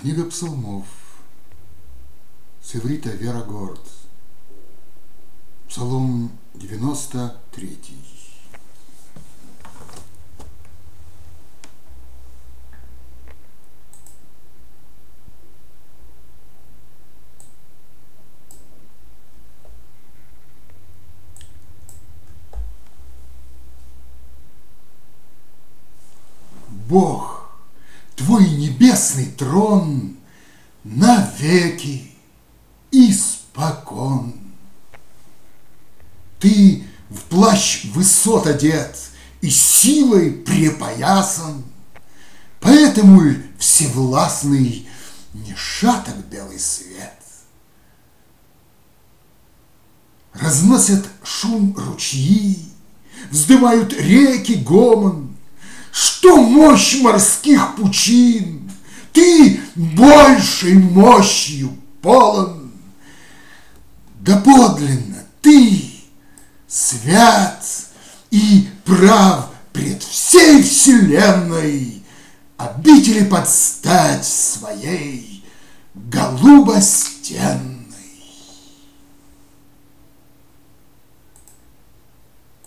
Книга псалмов с иврита Вера Горд. Псалом 93. Бог, Твой небесный трон навеки испокон. Ты в плащ высот одет и силой препоясан, поэтому ль всевластный не шаток белый свет. Разносят шум ручьи, вздымают реки гомон. Что мощь морских пучин, ты большей мощью полон. Да подлинно ты свят и прав пред всей вселенной, обители под стать своей голубостенной.